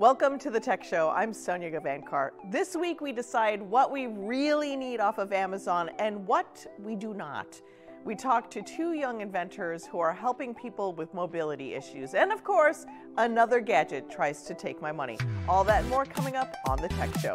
Welcome to the Tech Show. I'm Sonia Gavankar. This week we decide what we really need off of Amazon and what we do not. We talk to two young inventors who are helping people with mobility issues. And of course, another gadget tries to take my money. All that and more coming up on the Tech Show.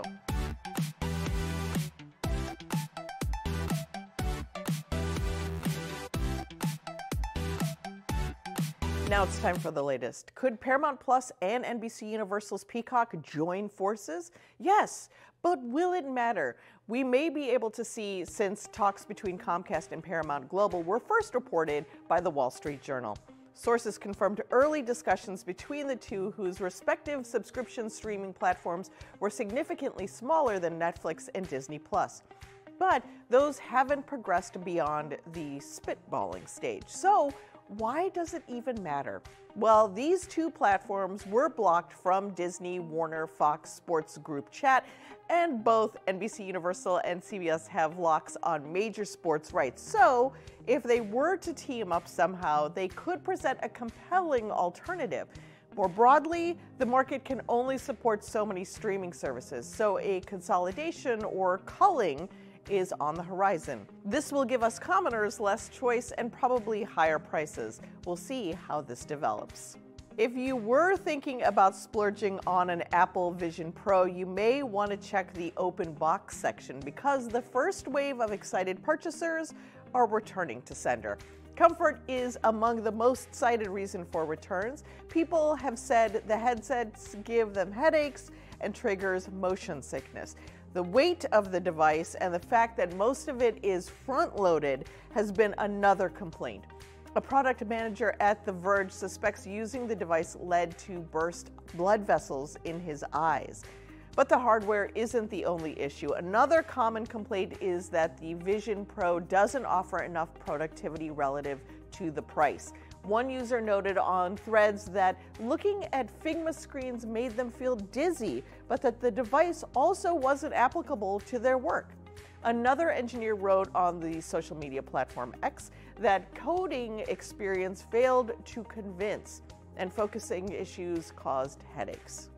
Now it's time for the latest. Could Paramount Plus and NBC Universal's Peacock join forces? Yes, but will it matter? We may be able to see since talks between Comcast and Paramount Global were first reported by the Wall Street Journal. Sources confirmed early discussions between the two, whose respective subscription streaming platforms were significantly smaller than Netflix and Disney Plus. But those haven't progressed beyond the spitballing stage. So why does it even matter? Well, these two platforms were blocked from Disney, Warner, Fox Sports Group chat, and both NBC Universal and CBS have locks on major sports rights. So if they were to team up somehow, they could present a compelling alternative. More broadly, the market can only support so many streaming services, so a consolidation or culling is on the horizon. This will give us commoners less choice and probably higher prices. We'll see how this develops. If you were thinking about splurging on an Apple Vision Pro, you may want to check the open box section because the first wave of excited purchasers are returning to sender. Comfort is among the most cited reason for returns. People have said the headsets give them headaches and triggers motion sickness. The weight of the device and the fact that most of it is front-loaded has been another complaint. A product manager at The Verge suspects using the device led to burst blood vessels in his eyes. But the hardware isn't the only issue. Another common complaint is that the Vision Pro doesn't offer enough productivity relative to the price. One user noted on Threads that looking at Figma screens made them feel dizzy, but that the device also wasn't applicable to their work. Another engineer wrote on the social media platform X that coding experience failed to convince, and focusing issues caused headaches.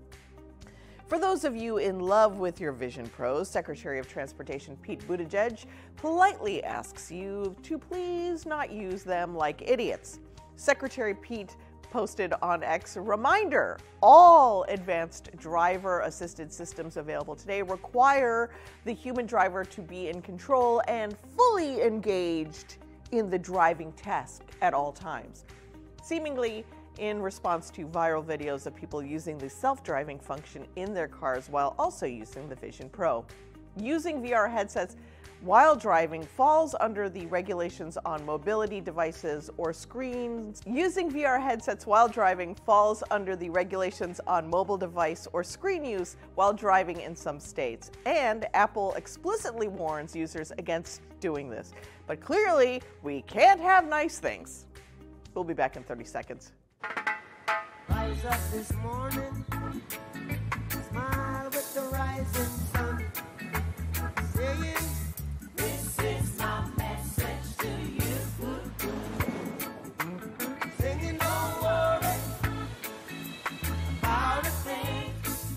For those of you in love with your Vision Pros, Secretary of Transportation Pete Buttigieg politely asks you to please not use them like idiots. Secretary Pete posted on X, reminder, all advanced driver-assisted systems available today require the human driver to be in control and fully engaged in the driving task at all times. Seemingly in response to viral videos of people using the self-driving function in their cars while also using the Vision Pro. Using VR headsets while driving falls under the regulations on mobility devices or screens. Using VR headsets while driving falls under the regulations on mobile device or screen use while driving in some states. And Apple explicitly warns users against doing this. But clearly, we can't have nice things. We'll be back in 30 seconds. Rise up this morning, smile with the rising sun, saying, this is my message to you. Singing, don't worry about a thing,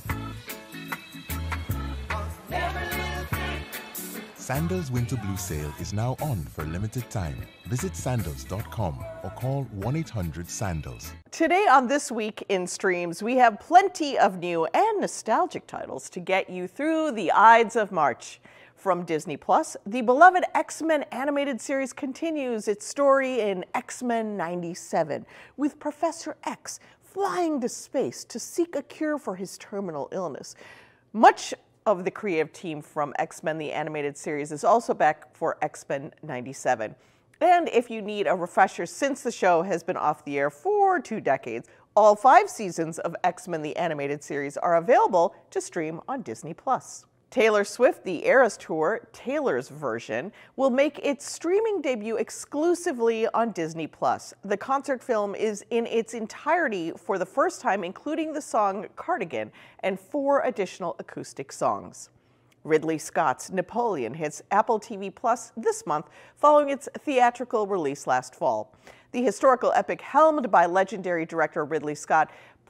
'cause every little thing. Sandals Winter Blue Sale is now on for a limited time. Visit sandals.com or call 1-800-SANDALS. Today on This Week in Streams, we have plenty of new and nostalgic titles to get you through the Ides of March. From Disney Plus, the beloved X-Men animated series continues its story in X-Men 97, with Professor X flying to space to seek a cure for his terminal illness. Much of the creative team from X-Men the animated series is also back for X-Men 97. And if you need a refresher, since the show has been off the air for 2 decades, all 5 seasons of X-Men the animated series are available to stream on Disney Plus. Taylor Swift, the Eras Tour, Taylor's version, will make its streaming debut exclusively on Disney Plus. The concert film is in its entirety for the first time, including the song Cardigan and 4 additional acoustic songs. Ridley Scott's Napoleon hits Apple TV Plus this month following its theatrical release last fall. The historical epic helmed by legendary director Ridley Scott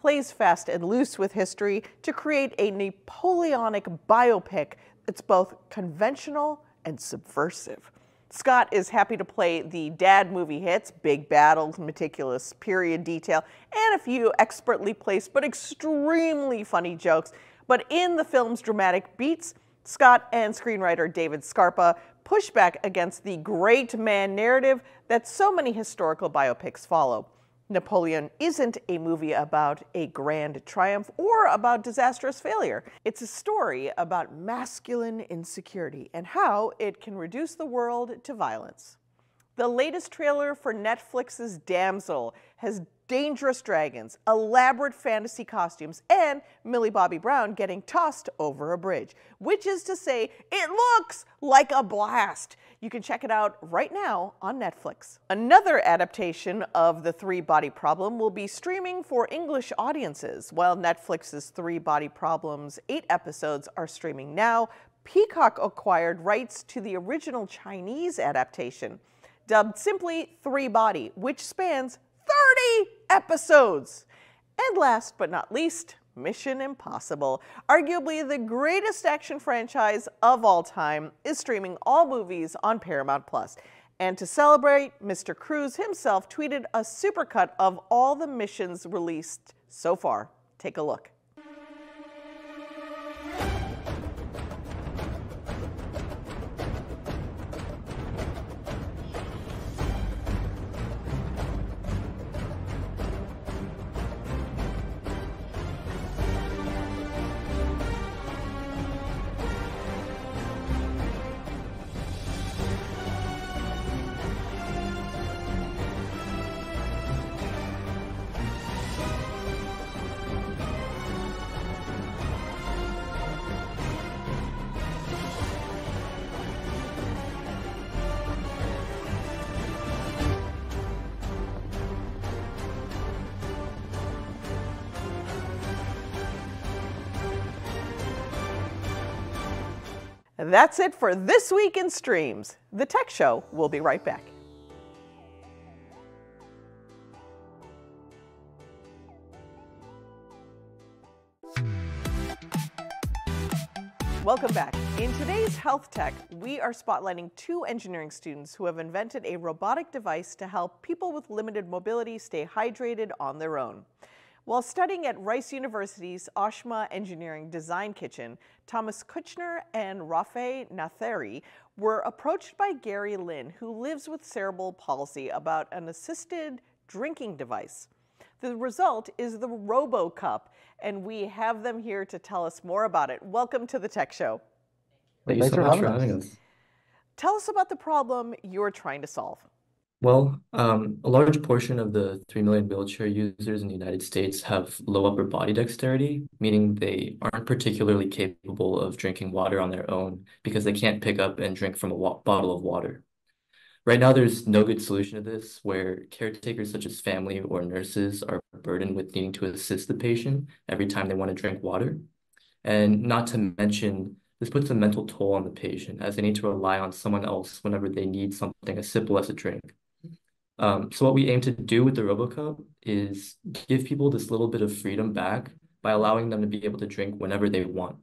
plays fast and loose with history to create a Napoleonic biopic that's both conventional and subversive. Scott is happy to play the dad movie hits, big battles, meticulous period detail, and a few expertly placed but extremely funny jokes. But in the film's dramatic beats, Scott and screenwriter David Scarpa push back against the great man narrative that so many historical biopics follow. Napoleon isn't a movie about a grand triumph or about disastrous failure. It's a story about masculine insecurity and how it can reduce the world to violence. The latest trailer for Netflix's Damsel has dangerous dragons, elaborate fantasy costumes, and Millie Bobby Brown getting tossed over a bridge, which is to say, it looks like a blast. You can check it out right now on Netflix. Another adaptation of The Three Body Problem will be streaming for English audiences. While Netflix's Three Body Problem's 8 episodes are streaming now, Peacock acquired rights to the original Chinese adaptation, dubbed simply Three Body, which spans 30 episodes. And last but not least, Mission Impossible, arguably the greatest action franchise of all time, is streaming all movies on Paramount Plus. And to celebrate, Mr. Cruise himself tweeted a supercut of all the missions released so far. Take a look. That's it for this week in streams. The Tech Show will be right back. Welcome back. In today's Health Tech, we are spotlighting 2 engineering students who have invented a robotic device to help people with limited mobility stay hydrated on their own. While studying at Rice University's Oshma Engineering Design Kitchen, Thomas Kuchner and Rafe Natheri were approached by Gary Lynn, who lives with cerebral palsy, about an assisted drinking device. The result is the RoboCup, and we have them here to tell us more about it. Welcome to the Tech Show. Thank you so much for having us. Tell us about the problem you're trying to solve. Well, a large portion of the 3 million wheelchair users in the United States have low upper body dexterity, meaning they aren't particularly capable of drinking water on their own because they can't pick up and drink from a bottle of water. Right now, there's no good solution to this, where caretakers such as family or nurses are burdened with needing to assist the patient every time they want to drink water. And not to mention, this puts a mental toll on the patient, as they need to rely on someone else whenever they need something as simple as a drink. So what we aim to do with the RoboCup is give people this little bit of freedom back by allowing them to be able to drink whenever they want.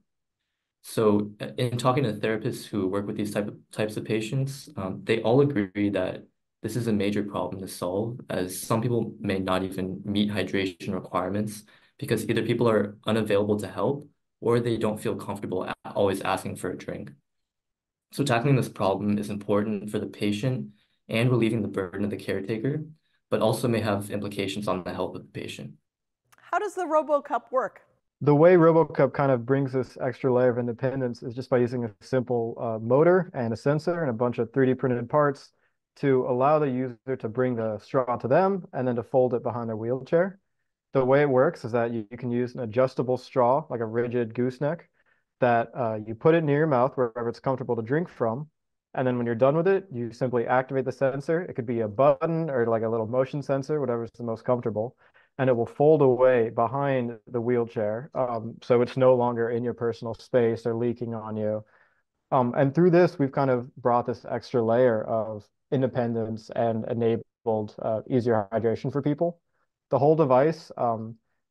So in talking to therapists who work with these types of patients, they all agree that this is a major problem to solve, as some people may not even meet hydration requirements because either people are unavailable to help or they don't feel comfortable always asking for a drink. So tackling this problem is important for the patient and relieving the burden of the caretaker, but also may have implications on the health of the patient. How does the RoboCup work? The way RoboCup kind of brings this extra layer of independence is just by using a simple motor and a sensor and a bunch of 3D printed parts to allow the user to bring the straw to them and then to fold it behind their wheelchair. The way it works is that you can use an adjustable straw, like a rigid gooseneck, that you put it near your mouth wherever it's comfortable to drink from. And then when you're done with it, you simply activate the sensor. It could be a button or like a little motion sensor, whatever's the most comfortable. And it will fold away behind the wheelchair. So it's no longer in your personal space or leaking on you. And through this, we've kind of brought this extra layer of independence and enabled easier hydration for people. The whole device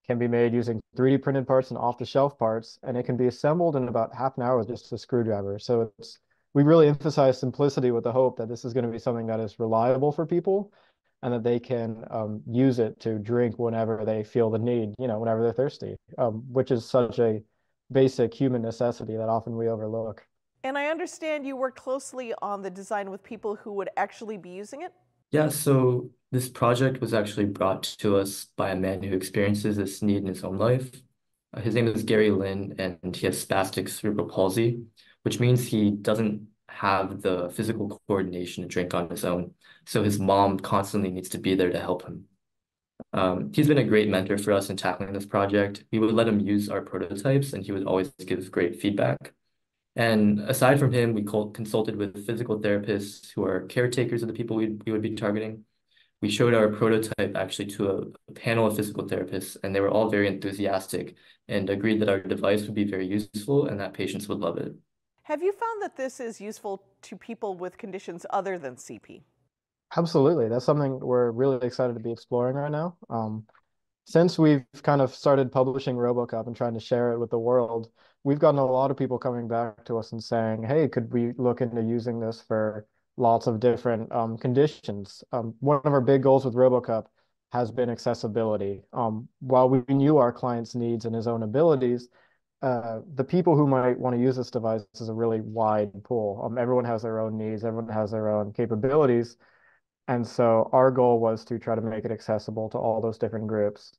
can be made using 3D printed parts and off-the-shelf parts, and it can be assembled in about half an hour with just a screwdriver. So we really emphasize simplicity with the hope that this is going to be something that is reliable for people and that they can use it to drink whenever they feel the need, whenever they're thirsty, which is such a basic human necessity that often we overlook. And I understand you work closely on the design with people who would actually be using it? Yeah, so this project was actually brought to us by a man who experiences this need in his own life. His name is Gary Lynn, and he has spastic cerebral palsy, which means he doesn't have the physical coordination to drink on his own. So his mom constantly needs to be there to help him. He's been a great mentor for us in tackling this project. We would let him use our prototypes, and he would always give great feedback. And aside from him, we consulted with physical therapists who are caretakers of the people we would be targeting. We showed our prototype actually to a panel of physical therapists, and they were all very enthusiastic and agreed that our device would be very useful and that patients would love it. Have you found that this is useful to people with conditions other than CP? Absolutely. That's something we're really excited to be exploring right now. Since we've kind of started publishing RoboCup and trying to share it with the world, we've gotten a lot of people coming back to us and saying, hey, could we look into using this for lots of different conditions? One of our big goals with RoboCup has been accessibility. While we knew our client's needs and his own abilities, the people who might want to use this device is a really wide pool. Everyone has their own needs, everyone has their own capabilities. And so our goal was to try to make it accessible to all those different groups.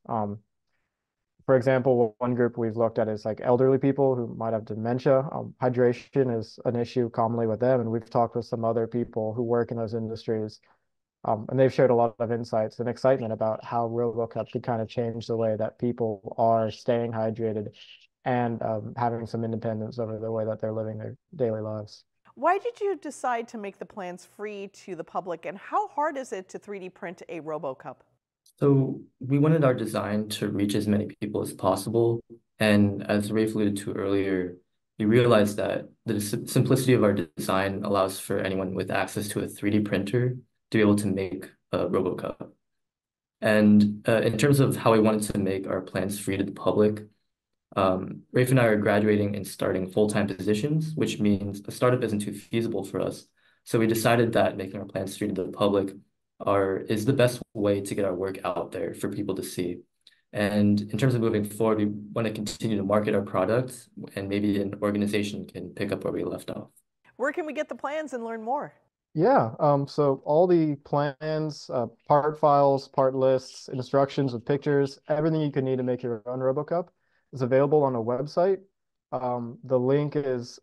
For example, one group we've looked at is like elderly people who might have dementia. Hydration is an issue commonly with them, and we've talked with some other people who work in those industries, and they've shared a lot of insights and excitement about how RoboCup could kind of change the way that people are staying hydrated and having some independence over the way that they're living their daily lives. Why did you decide to make the plans free to the public, and how hard is it to 3D print a RoboCup? So we wanted our design to reach as many people as possible. And as Rafe alluded to earlier, we realized that the simplicity of our design allows for anyone with access to a 3D printer to be able to make a RoboCup. And in terms of how we wanted to make our plans free to the public, Rafe and I are graduating and starting full-time positions, which means a startup isn't too feasible for us. So we decided that making our plans free to the public is the best way to get our work out there for people to see. And in terms of moving forward, we want to continue to market our product, and maybe an organization can pick up where we left off. Where can we get the plans and learn more? Yeah, so all the plans, part files, part lists, instructions with pictures, everything you could need to make your own RoboCup is available on a website. The link is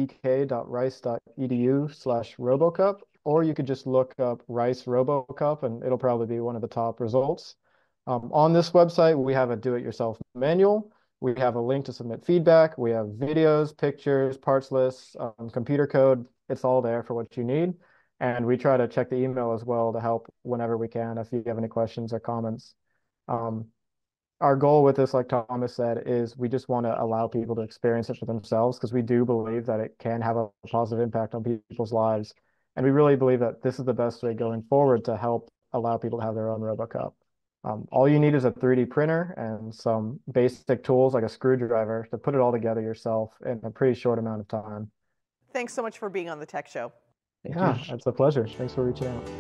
oedk.rice.edu/RoboCup, or you could just look up Rice RoboCup and it'll probably be one of the top results. On this website, we have a do-it-yourself manual. We have a link to submit feedback. We have videos, pictures, parts lists, computer code. It's all there for what you need. And we try to check the email as well to help whenever we can if you have any questions or comments. Our goal with this, like Thomas said, is we just want to allow people to experience it for themselves, because we do believe that it can have a positive impact on people's lives. And we really believe that this is the best way going forward to help allow people to have their own RoboCup. All you need is a 3D printer and some basic tools like a screwdriver to put it all together yourself in a pretty short amount of time. Thanks so much for being on the Tech Show. Yeah, it's a pleasure. Thanks for reaching out.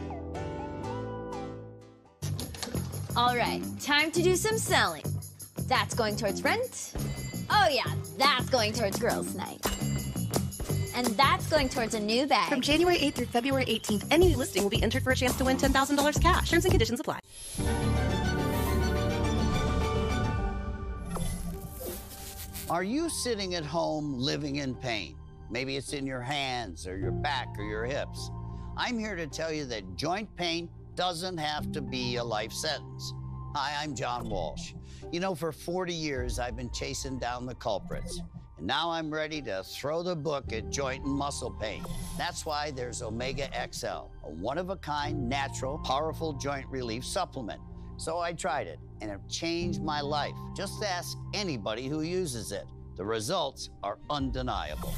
All right, time to do some selling. That's going towards rent. Oh yeah, that's going towards girls' night. And that's going towards a new bag. From January 8th through February 18th, any listing will be entered for a chance to win $10,000 cash. Terms and conditions apply. Are you sitting at home living in pain? Maybe it's in your hands or your back or your hips. I'm here to tell you that joint pain doesn't have to be a life sentence. Hi, I'm John Walsh. You know, for 40 years, I've been chasing down the culprits. And now I'm ready to throw the book at joint and muscle pain. That's why there's Omega XL, a one-of-a-kind, natural, powerful joint relief supplement. So I tried it, and it changed my life. Just ask anybody who uses it. The results are undeniable.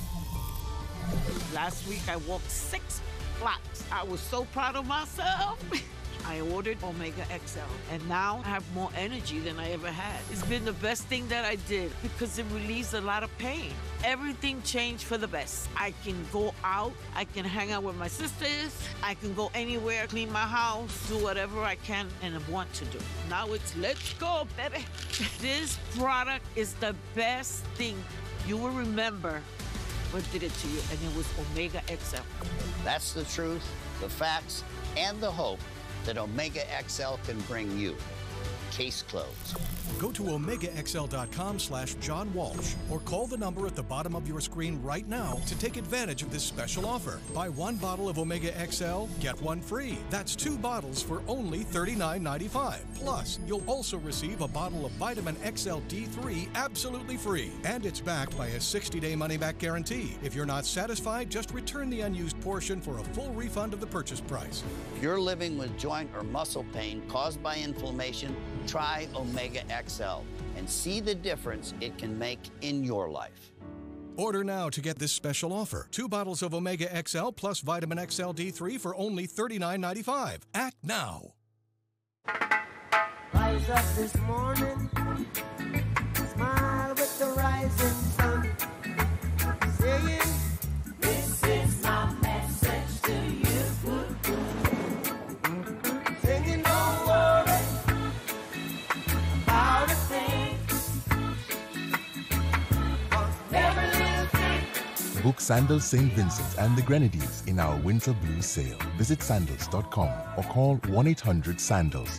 Last week, I walked 6 blocks. I was so proud of myself. I ordered Omega XL, and now I have more energy than I ever had. It's been the best thing that I did because it relieves a lot of pain. Everything changed for the best. I can go out, I can hang out with my sisters, I can go anywhere, clean my house, do whatever I can and want to do. Now it's let's go, baby. This product is the best thing. You will remember what did it to you, and it was Omega XL. That's the truth, the facts, and the hope that Omega XL can bring you. Case closed. Go to omegaxl.com/John Walsh or call the number at the bottom of your screen right now to take advantage of this special offer. Buy 1 bottle of Omega XL, get 1 free. That's 2 bottles for only $39.95. Plus, you'll also receive a bottle of Vitamin XL D3 absolutely free. And it's backed by a 60-day money-back guarantee. If you're not satisfied, just return the unused portion for a full refund of the purchase price. If you're living with joint or muscle pain caused by inflammation, try Omega XL and see the difference it can make in your life. Order now to get this special offer. 2 bottles of Omega XL plus Vitamin XL D3 for only $39.95. Act now. Rise up this morning, smile with the rising sun, saying, this is my message to you. Singing, don't worry about a thing, 'cause every little thing. Book Sandals St. Vincent and the Grenadines in our winter blue sale. Visit sandals.com or call 1-800-SANDALS.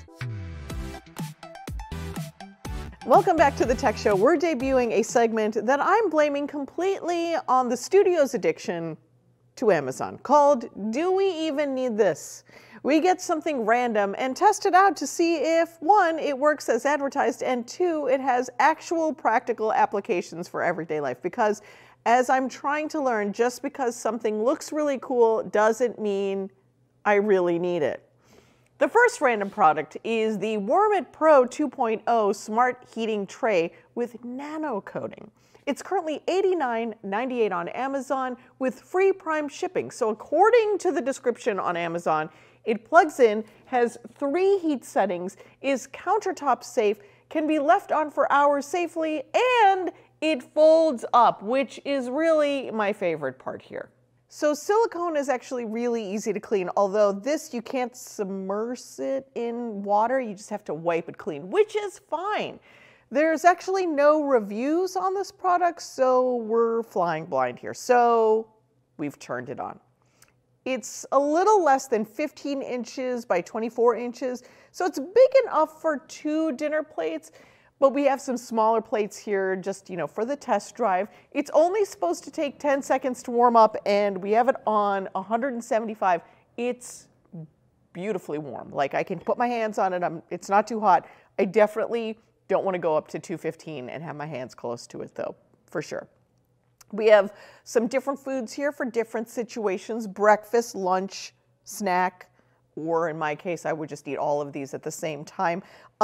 Welcome back to the Tech Show. We're debuting a segment that I'm blaming completely on the studio's addiction to Amazon, called Do We Even Need This? We get something random and test it out to see if, 1, it works as advertised, and 2, it has actual practical applications for everyday life. Because as I'm trying to learn, just because something looks really cool doesn't mean I really need it. The first random product is the Warmit Pro 2.0 Smart Heating Tray with nano coating. It's currently $89.98 on Amazon with free Prime shipping. So according to the description on Amazon, it plugs in, has 3 heat settings, is countertop safe, can be left on for hours safely, and it folds up, which is really my favorite part here. So silicone is actually really easy to clean, although this, you can't submerge it in water, you just have to wipe it clean, which is fine. There's actually no reviews on this product, so we're flying blind here. So we've turned it on. It's a little less than 15 inches by 24 inches, so it's big enough for 2 dinner plates. But we have some smaller plates here just, for the test drive. It's only supposed to take 10 seconds to warm up, and we have it on 175. It's beautifully warm. Like, I can put my hands on it. It's not too hot. I definitely don't want to go up to 215 and have my hands close to it, though, for sure. We have some different foods here for different situations: breakfast, lunch, snack, or in my case, I would just eat all of these at the same time.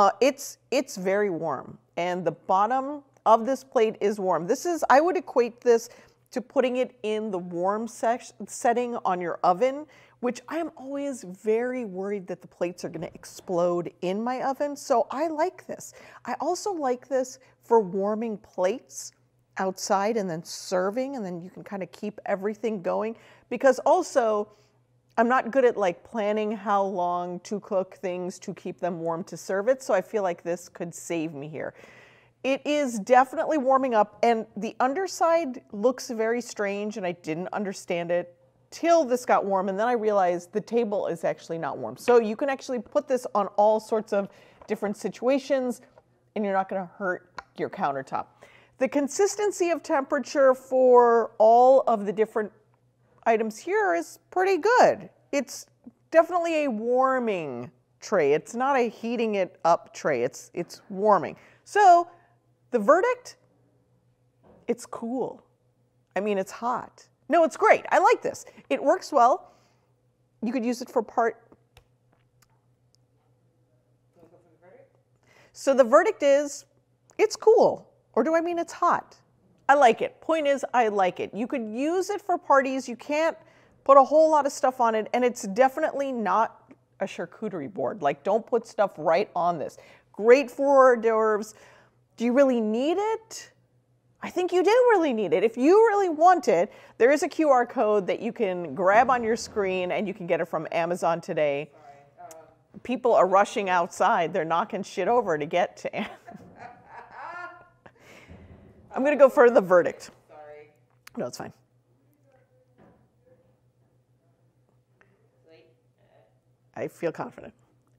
It's very warm, and the bottom of this plate is warm. I would equate this to putting it in the warm setting on your oven, which I am always very worried that the plates are going to explode in my oven. So I like this. I also like this for warming plates outside and then serving, and then you can kind of keep everything going, because also I'm not good at planning how long to cook things to keep them warm to serve it, so I feel like this could save me here. It is definitely warming up, and the underside looks very strange, and I didn't understand it till this got warm, and then I realized the table is actually not warm. So you can actually put this on all sorts of different situations, and you're not going to hurt your countertop. The consistency of temperature for all of the different items here is pretty good. It's definitely a warming tray. It's not a heating it up tray. It's warming. So the verdict, it's cool. I mean, it's hot. No, it's great. I like this. It works well. You could use it for So the verdict is, it's cool. Or do I mean it's hot? I like it. Point is, I like it. You could use it for parties. You can't put a whole lot of stuff on it, and it's definitely not a charcuterie board. Like, don't put stuff right on this. Great for hors d'oeuvres. Do you really need it? I think you do really need it. If you really want it, there is a QR code that you can grab on your screen and you can get it from Amazon today. People are rushing outside. They're knocking shit over to get to Amazon. I'm going to go for the verdict. Sorry. No, it's fine. I feel confident.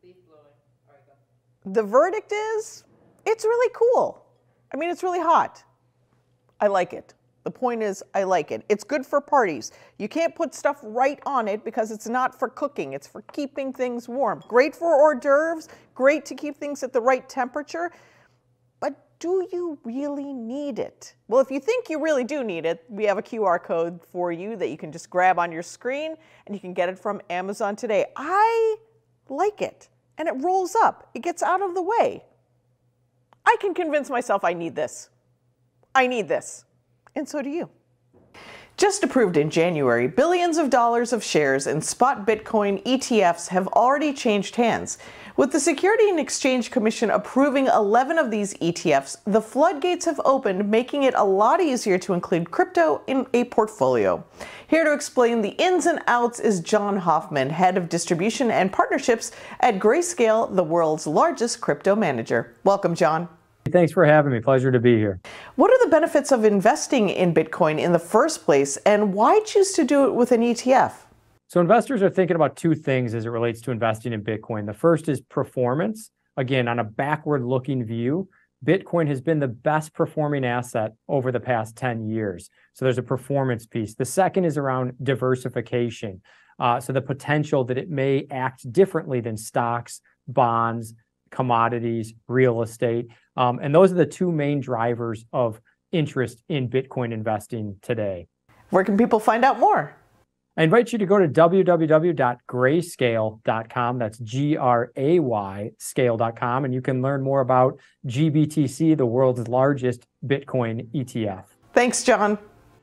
The verdict is, it's really cool. I mean, it's really hot. I like it. The point is, I like it. It's good for parties. You can't put stuff right on it because it's not for cooking. It's for keeping things warm. Great for hors d'oeuvres. Great to keep things at the right temperature. But do you really need it? Well, if you think you really do need it, we have a QR code for you that you can just grab on your screen and you can get it from Amazon today. I like it. And it rolls up. It gets out of the way. I can convince myself I need this. I need this. And so do you. Just approved in January, billions of dollars of shares in spot Bitcoin ETFs have already changed hands. With the Security and Exchange Commission approving 11 of these ETFs, the floodgates have opened, making it a lot easier to include crypto in a portfolio. Here to explain the ins and outs is John Hoffman, Head of Distribution and Partnerships at Grayscale, the world's largest crypto manager. Welcome, John. Thanks for having me. Pleasure to be here. What are the benefits of investing in Bitcoin in the first place, and why choose to do it with an ETF? So investors are thinking about two things as it relates to investing in Bitcoin. The first is performance. Again, on a backward-looking view, Bitcoin has been the best performing asset over the past 10 years. So there's a performance piece. The second is around diversification. So the potential that it may act differently than stocks, bonds, commodities, real estate. And those are the two main drivers of interest in Bitcoin investing today. Where can people find out more? I invite you to go to www.grayscale.com. That's G-R-A-Y scale.com. And you can learn more about GBTC, the world's largest Bitcoin ETF. Thanks, John.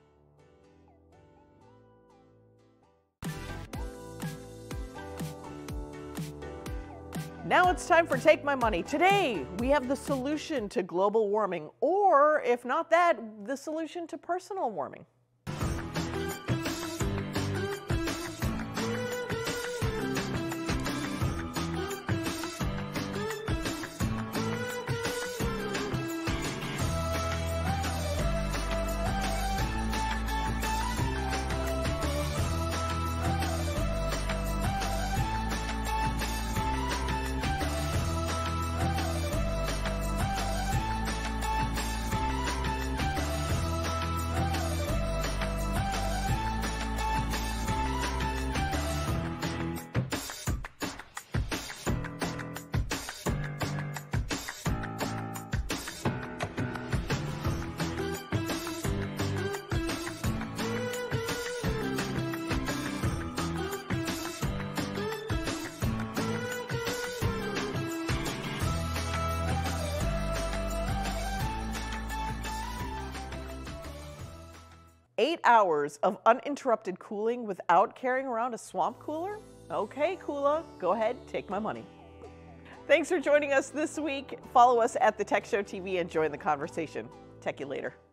Now it's time for Take My Money. Today, we have the solution to global warming, or if not that, the solution to personal warming. Eight hours of uninterrupted cooling without carrying around a swamp cooler? Okay, Kula, go ahead, take my money. Thanks for joining us this week. Follow us at The Tech Show TV and join the conversation. Tech you later.